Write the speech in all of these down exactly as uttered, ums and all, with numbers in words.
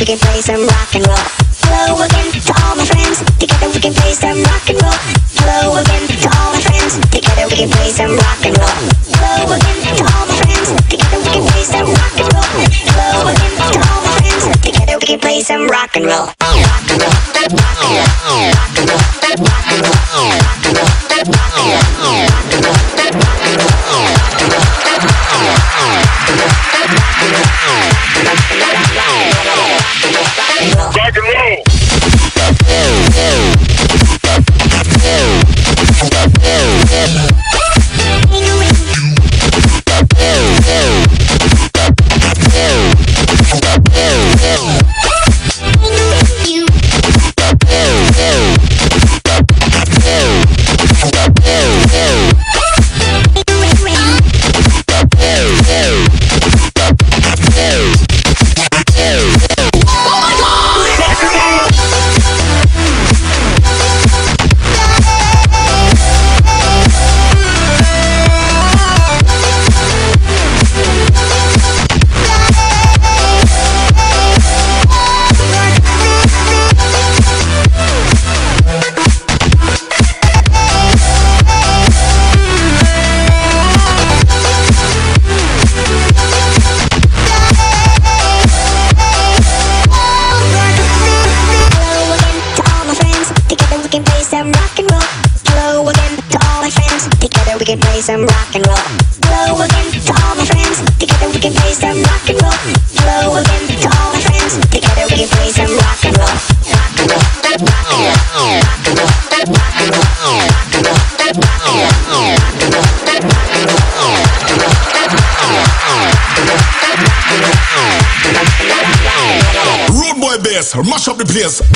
we can play some rock and roll. Hello again to all my friends. Together we can play some rock and roll. Hello again to all my friends. Together we can play some rock and roll. Hello again to all my friends. Together we can play some rock and roll. Hello again to all my friends. Together we can play some rock and roll. Rock and roll. Rock and roll. Rock and roll. Rock and roll. Rock and roll. Rock and roll. Rock and roll. We can play some rock and roll. Hello again to all my friends. Together we can play some rock and roll. Hello again to all my friends. Together we can play some rock and roll. Rock and roll. Rock and roll. Rock and roll. Rock and roll. Rock and roll. Rock and roll. Road boy bass, mash up the place.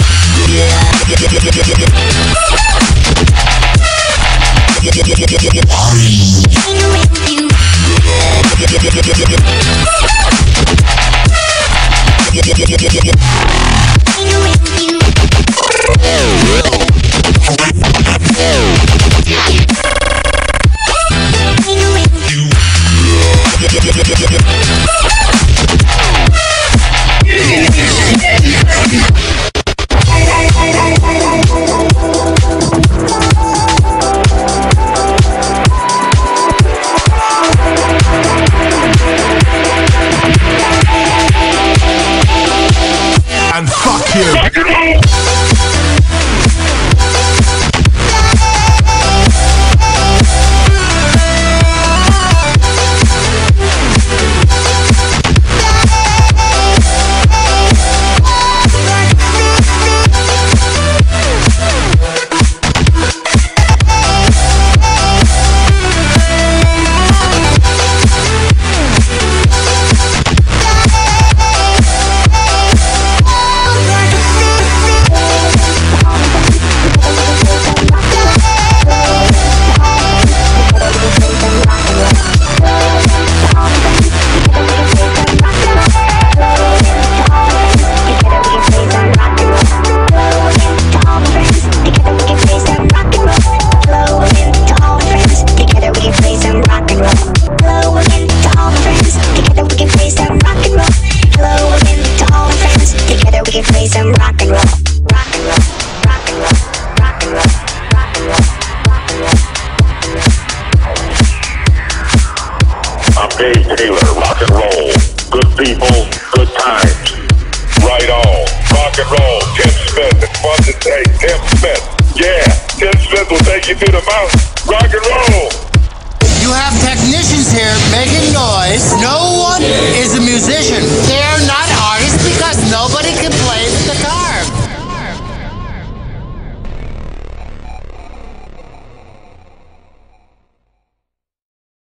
And fuck you. Dave Taylor, rock and roll. Good people, good times. Right on. Rock and roll. Tim Smith. It's fun to say Tim Smith. Yeah, Tim Smith will take you to the mountain. Rock and roll. You have technicians here making noise. No one is a musician. They're not